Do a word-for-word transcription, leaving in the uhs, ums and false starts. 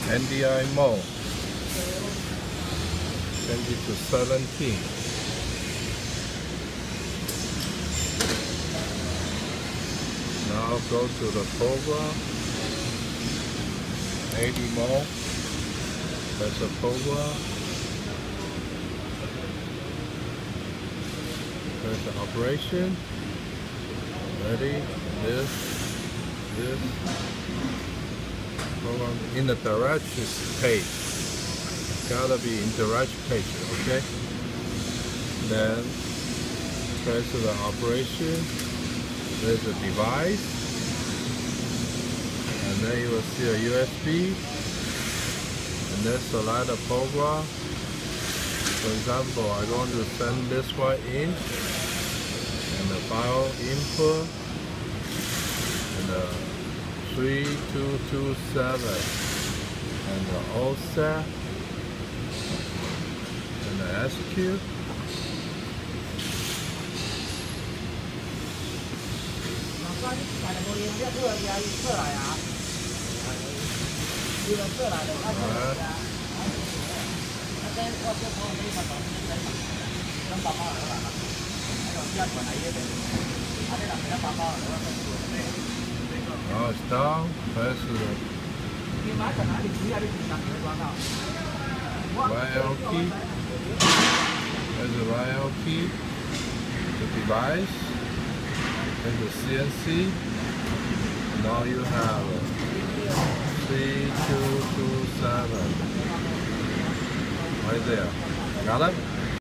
N D I mode. Change it to seventeen. Now go to the program. eighty mode. Press the program. Press the operation. Ready? This. This. Program in the directions page. Gotta be in direction page, okay? Then press the operation. There's a device, and then you will see a U S B, and then select a program. For example, I'm going to send this one in, and the file input, and the three two two seven, and the offset, and the S Q. Now it's down, press the Y L key, press the Y L key, the device, and the C N C. Now you have three two two seven right there. Got it?